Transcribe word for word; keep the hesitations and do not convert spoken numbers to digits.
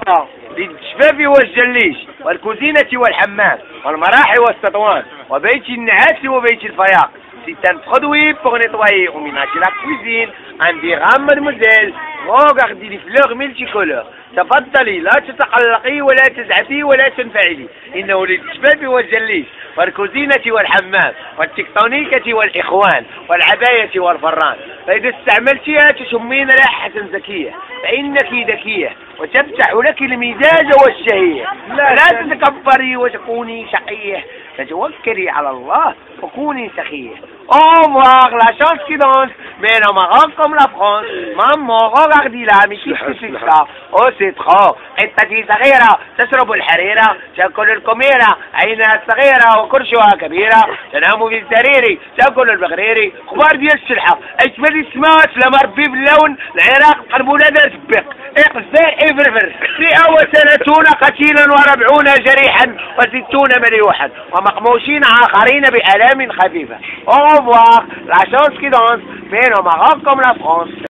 للشباب والجليش والكوزينة والحمام والمراحي والسطوان وبيت النعاس وبيت الفياق. C'est un produit pour nettoyer ou ménager la cuisine, un dirham mademoiselle. Regardez les fleurs multicolores. تفضلي لا تتقلقي ولا تزعفي ولا تنفعلي، إنه للشباب والجليش والكوزينة والحمام والتكتونيكة والإخوان والعباية والفران. فإذا استعملتها تشمين رائحة زكية فإنك ذكية وتفتح لك المزاج والشهية. لا, لا تتكبري وتكوني شقية، فتوكلي على الله وكوني سخية. Au revoir, la chance qui danse, mais non, Maroc comme la France. Maman, regardez-la, mais qu'est-ce que c'est ça? Oh, c'est trop. حتتي صغيرة تشرب الحريرة، تأكل الكميرة، عينها صغيرة وكرشها كبيرة، تنام في السرير، تأكل البغريري، خبار ديال الشلحة، أجمل السمات لما ربي باللون، العراق قلبو لا دار تبق، إقزاء إفرفر، مئة وثلاثون قتيلا وربعون جريحا وستون مليوحا، ومقموشين آخرين بآلام خفيفة. Au revoir, la chance qui danse, mais non, Maroc comme la France.